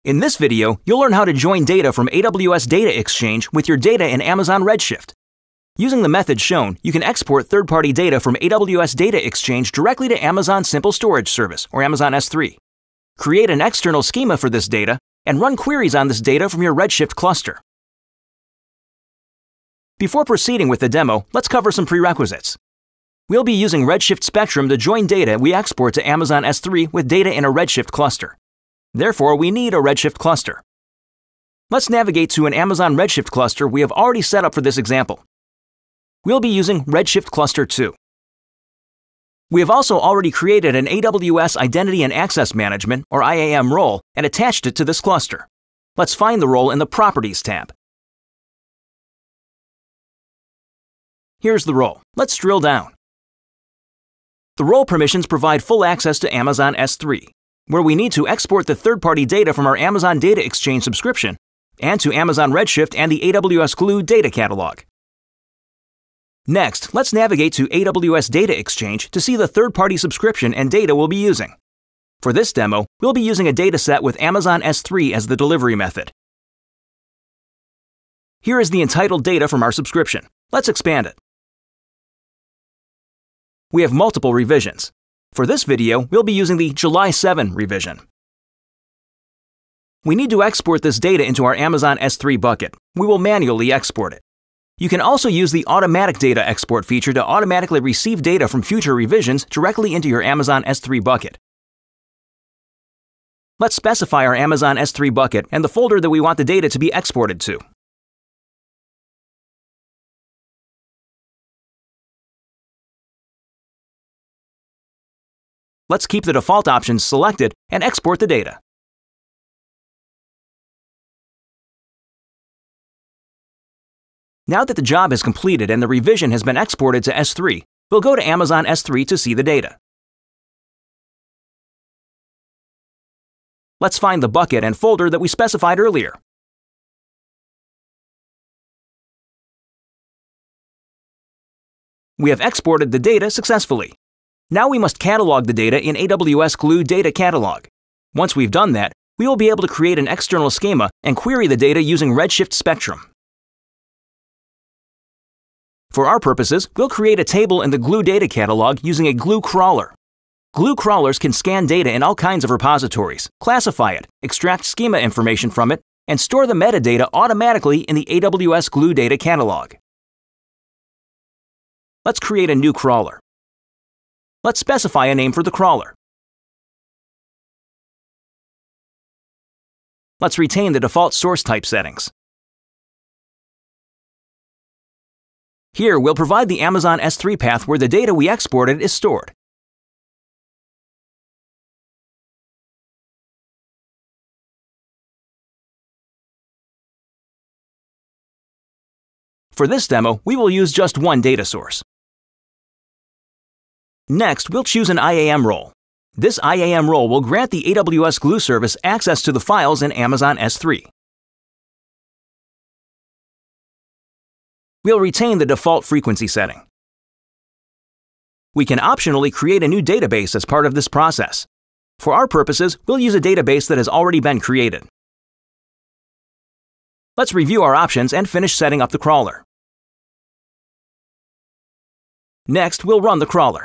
In this video, you'll learn how to join data from AWS Data Exchange with your data in Amazon Redshift. Using the method shown, you can export third-party data from AWS Data Exchange directly to Amazon Simple Storage Service, or Amazon S3. Create an external schema for this data, and run queries on this data from your Redshift cluster. Before proceeding with the demo, let's cover some prerequisites. We'll be using Redshift Spectrum to join data we export to Amazon S3 with data in a Redshift cluster. Therefore, we need a Redshift cluster. Let's navigate to an Amazon Redshift cluster we have already set up for this example. We'll be using Redshift Cluster 2. We have also already created an AWS Identity and Access Management, or IAM role, and attached it to this cluster. Let's find the role in the Properties tab. Here's the role. Let's drill down. The role permissions provide full access to Amazon S3, where we need to export the third-party data from our Amazon Data Exchange subscription and to Amazon Redshift and the AWS Glue data catalog. Next, let's navigate to AWS Data Exchange to see the third-party subscription and data we'll be using. For this demo, we'll be using a dataset with Amazon S3 as the delivery method. Here is the entitled data from our subscription. Let's expand it. We have multiple revisions. For this video, we'll be using the July 7 revision. We need to export this data into our Amazon S3 bucket. We will manually export it. You can also use the Automatic Data Export feature to automatically receive data from future revisions directly into your Amazon S3 bucket. Let's specify our Amazon S3 bucket and the folder that we want the data to be exported to. Let's keep the default options selected and export the data. Now that the job is completed and the revision has been exported to S3, we'll go to Amazon S3 to see the data. Let's find the bucket and folder that we specified earlier. We have exported the data successfully. Now we must catalog the data in AWS Glue Data Catalog. Once we've done that, we will be able to create an external schema and query the data using Redshift Spectrum. For our purposes, we'll create a table in the Glue Data Catalog using a Glue crawler. Glue crawlers can scan data in all kinds of repositories, classify it, extract schema information from it, and store the metadata automatically in the AWS Glue Data Catalog. Let's create a new crawler. Let's specify a name for the crawler. Let's retain the default source type settings. Here, we'll provide the Amazon S3 path where the data we exported is stored. For this demo, we will use just one data source. Next, we'll choose an IAM role. This IAM role will grant the AWS Glue service access to the files in Amazon S3. We'll retain the default frequency setting. We can optionally create a new database as part of this process. For our purposes, we'll use a database that has already been created. Let's review our options and finish setting up the crawler. Next, we'll run the crawler.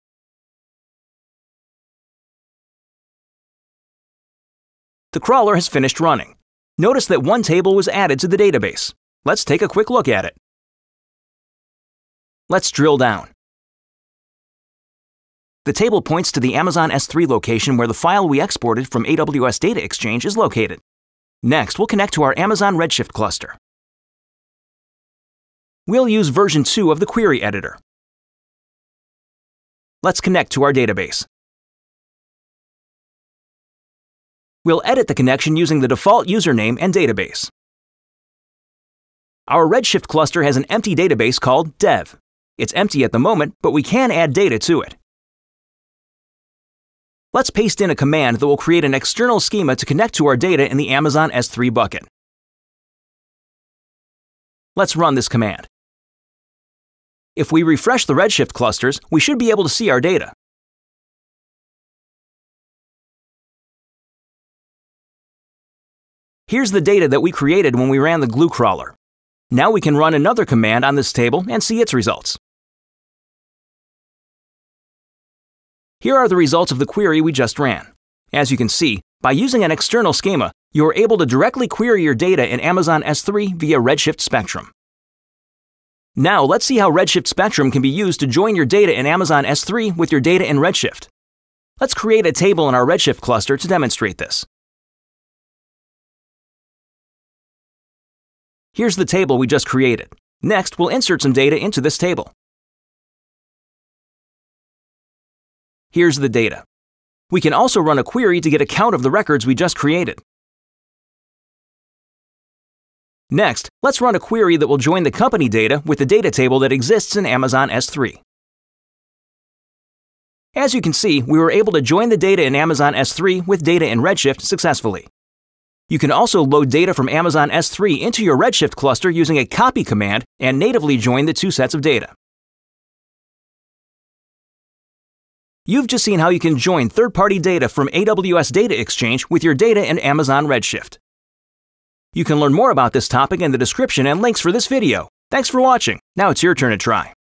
The crawler has finished running. Notice that one table was added to the database. Let's take a quick look at it. Let's drill down. The table points to the Amazon S3 location where the file we exported from AWS Data Exchange is located. Next, we'll connect to our Amazon Redshift cluster. We'll use version 2 of the query editor. Let's connect to our database. We'll edit the connection using the default username and database. Our Redshift cluster has an empty database called dev. It's empty at the moment, but we can add data to it. Let's paste in a command that will create an external schema to connect to our data in the Amazon S3 bucket. Let's run this command. If we refresh the Redshift clusters, we should be able to see our data. Here's the data that we created when we ran the glue crawler. Now we can run another command on this table and see its results. Here are the results of the query we just ran. As you can see, by using an external schema, you are able to directly query your data in Amazon S3 via Redshift Spectrum. Now let's see how Redshift Spectrum can be used to join your data in Amazon S3 with your data in Redshift. Let's create a table in our Redshift cluster to demonstrate this. Here's the table we just created. Next, we'll insert some data into this table. Here's the data. We can also run a query to get a count of the records we just created. Next, let's run a query that will join the company data with the data table that exists in Amazon S3. As you can see, we were able to join the data in Amazon S3 with data in Redshift successfully. You can also load data from Amazon S3 into your Redshift cluster using a copy command and natively join the two sets of data. You've just seen how you can join third-party data from AWS Data Exchange with your data in Amazon Redshift. You can learn more about this topic in the description and links for this video. Thanks for watching. Now it's your turn to try.